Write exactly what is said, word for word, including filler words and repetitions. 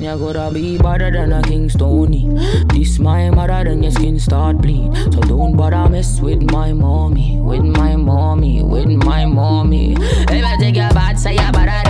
You gotta be better than a King Stony. This my mother, then your skin start bleed. So don't bother mess with my mommy, with my mommy, with my mommy. If I take your bad, say you better